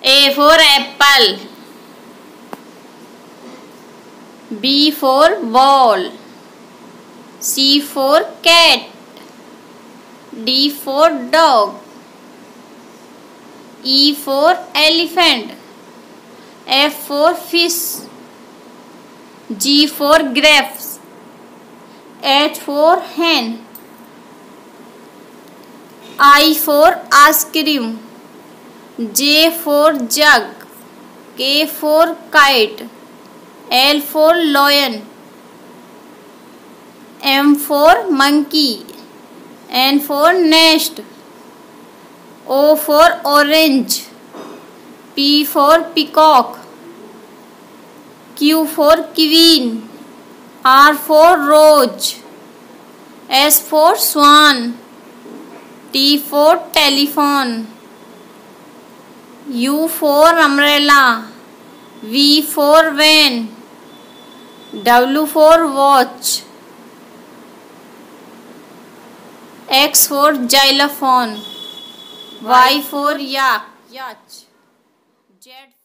A for apple. B for ball. C for cat. D for dog. E for elephant. F for fish. G for grapes. H for hen. I for ice cream. J for jug. K for kite. L for lion. M for monkey. N for nest. O for orange. P for peacock. Q for queen. R for rose. S for swan. T for telephone. U for umbrella. V for van. W for watch. X for xylophone. Y for yacht. Z